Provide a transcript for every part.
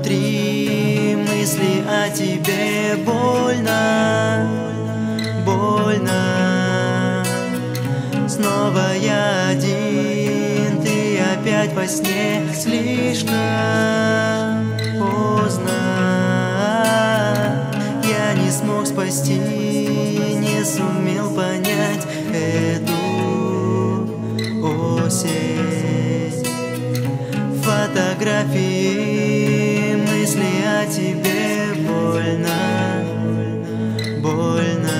внутри мысли о тебе. Больно, больно. Снова я один, ты опять во сне. Слишком поздно. Я не смог спасти, не сумел понять эту осень. Фотографии, мысли о тебе. Больно, больно.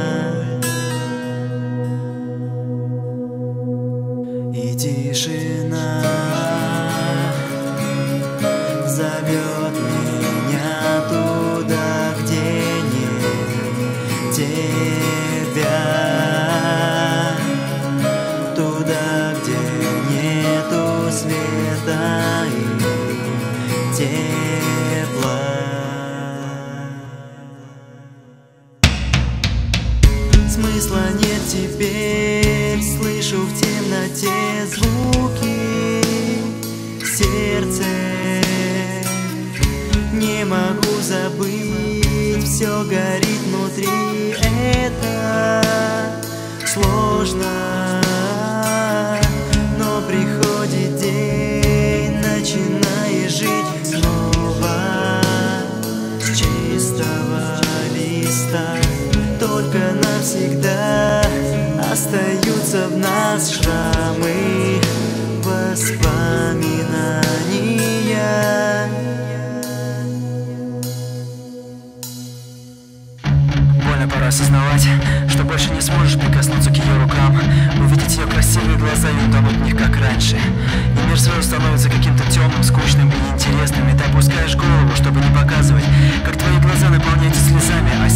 И тишина зовет меня туда, где нет тебя, туда, где нету света и тепла. Смысла нет теперь, слышу в темноте звуки. Сердце не могу забыть, все горит внутри. Это сложно, но приходит день, начинаешь жить снова с чистого листа. Только навсегда остаются в нас шрамы, воспоминания. Больно порой осознавать, что больше не сможешь прикоснуться к ее рукам, увидеть ее красивые глаза и утонуть в них, как раньше. И мир сразу становится каким-то темным, скучным и неинтересным, и ты опускаешь голову, чтобы не показывать, как твои глаза наполняются слезами, а